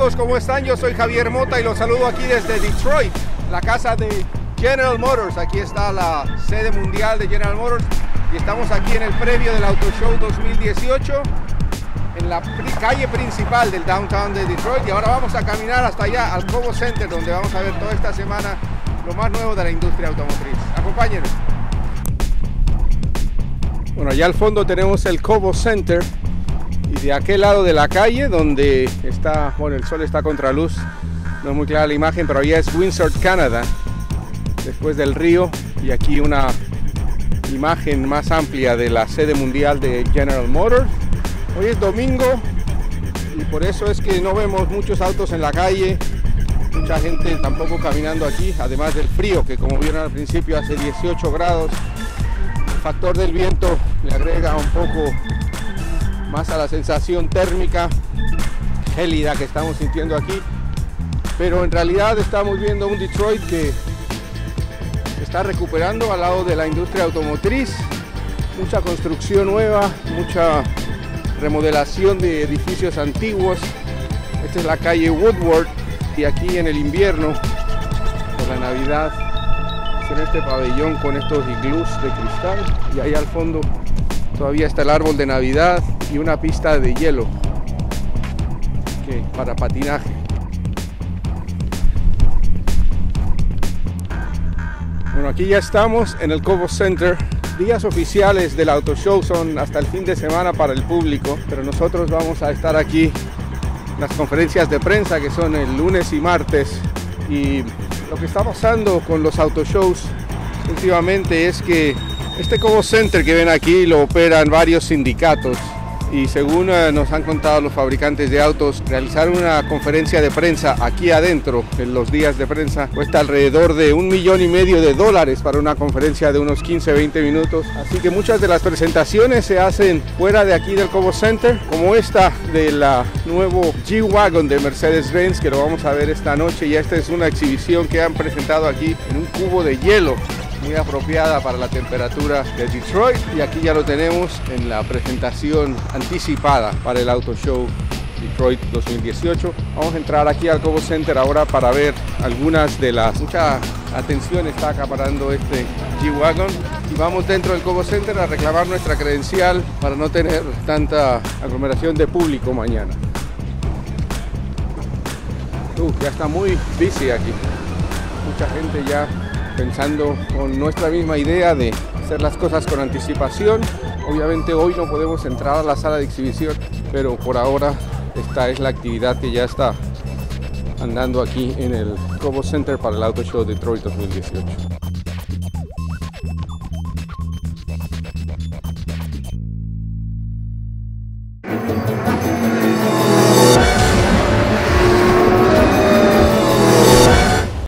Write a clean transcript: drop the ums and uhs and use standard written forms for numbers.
todos, ¿cómo están? Yo soy Javier Mota y los saludo aquí desde Detroit, la casa de General Motors. Aquí está la sede mundial de General Motors y estamos aquí en el previo del Auto Show 2018 en la calle principal del downtown de Detroit, y ahora vamos a caminar hasta allá al Cobo Center, donde vamos a ver toda esta semana lo más nuevo de la industria automotriz. Acompáñenos. Bueno, allá al fondo tenemos el Cobo Center, y de aquel lado de la calle donde está, bueno, el sol está contra luz, no es muy clara la imagen, pero allá es Windsor, Canadá, después del río, y aquí una imagen más amplia de la sede mundial de General Motors. Hoy es domingo y por eso es que no vemos muchos autos en la calle, mucha gente tampoco caminando aquí, además del frío, que como vieron al principio hace 18 grados. El factor del viento le agrega un poco más a la sensación térmica gélida que estamos sintiendo aquí, pero en realidad estamos viendo un Detroit que se está recuperando al lado de la industria automotriz. Mucha construcción nueva, mucha remodelación de edificios antiguos. Esta es la calle Woodward, y aquí en el invierno, por la Navidad, en este pabellón con estos iglús de cristal, y ahí al fondo todavía está el árbol de Navidad y una pista de hielo para patinaje. Bueno, aquí ya estamos en el Cobo Center. Días oficiales del Auto Show son hasta el fin de semana para el público, pero nosotros vamos a estar aquí en las conferencias de prensa, que son el lunes y martes. Y lo que está pasando con los Auto Shows últimamente es que este Cobo Center que ven aquí lo operan varios sindicatos, y según nos han contado los fabricantes de autos, realizar una conferencia de prensa aquí adentro en los días de prensa cuesta alrededor de $1,5 millones para una conferencia de unos 15-20 minutos. Así que muchas de las presentaciones se hacen fuera de aquí del Cobo Center, como esta de la nuevo G-Wagon de Mercedes-Benz, que lo vamos a ver esta noche. Y esta es una exhibición que han presentado aquí en un cubo de hielo, muy apropiada para la temperatura de Detroit, y aquí ya lo tenemos en la presentación anticipada para el Auto Show Detroit 2018. Vamos a entrar aquí al Cobo Center ahora para ver algunas de las... Mucha atención está acaparando este G-Wagon, y vamos dentro del Cobo Center a reclamar nuestra credencial para no tener tanta aglomeración de público mañana. Ya está muy busy aquí, mucha gente ya pensando con nuestra misma idea de hacer las cosas con anticipación. Obviamente hoy no podemos entrar a la sala de exhibición, pero por ahora esta es la actividad que ya está andando aquí en el Cobo Center para el Auto Show Detroit 2018.